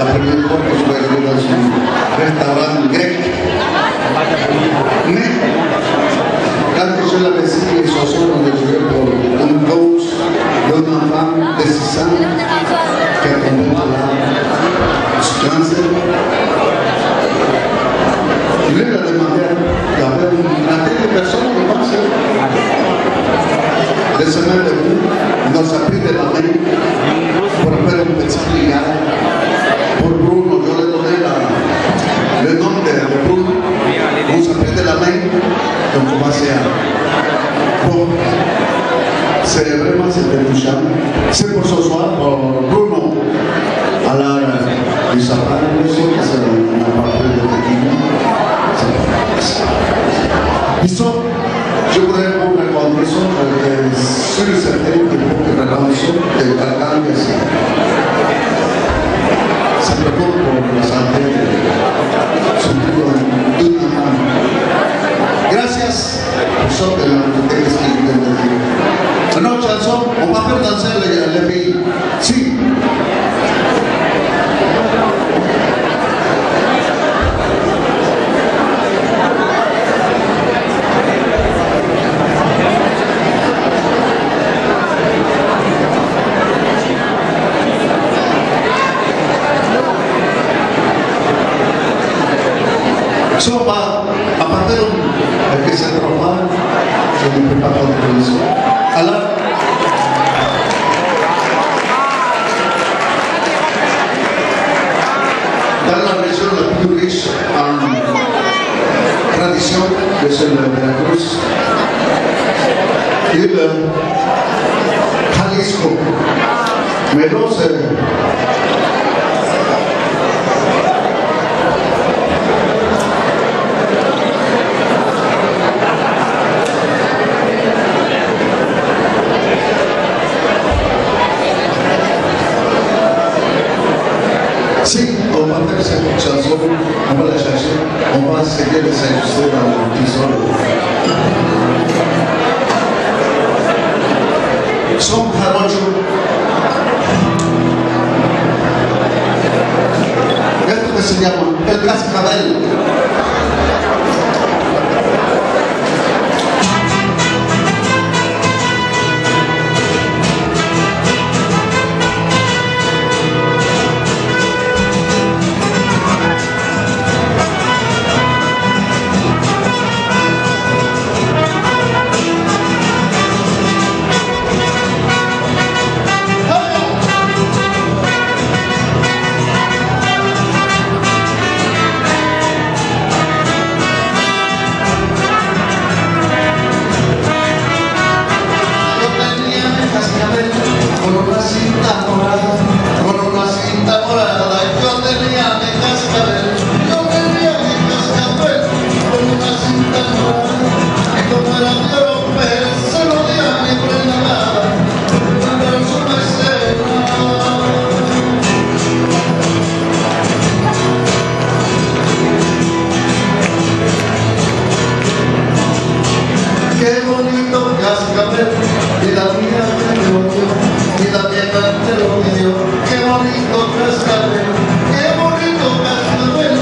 aprendiendo que su ayuda es un restaurante greco. Quand je l'avais signé les chansons, on a joué pour une cause d'une enfant de 6 ans qui a tombé malade du cancer. Je lui ai demandé, il y avait une trentaine de personnes, je pense. De semaine debout, il nous a pris de la main pour faire un petit pliage. Pour Bruno, je lui ai donné le nom de Bruno. On s'est pris de la main, donc on va se bon, c'est vraiment c'était touchant. C'est pour ce soir, pour Bruno. Alors, il s'appelle, je sais que c'est un parfait de tequila. Listo, yo voudrais vous répondre sur certaines réponses de Calcangas. Se preocupa por la santé de su tío. Gracias por eso de lo que ustedes quieren decir. Bueno, chanson, on va faire danser les filles. Sí. So, a partir de que se trabaja, je ne peux pas prendre ça. Alors, dans la région la plus riche en tradition, que c'est le Veracruz, et le Jalisco. Mais non, si, on va faire cette chanson, on va la chercher, on va essayer de s'ajuster dans le petit sol. Son jarocho. Esto que se llama el cascabel. Y la vida te lo dio, y la vieja te lo dio. Qué bonito cascabel, qué bonito cascabel.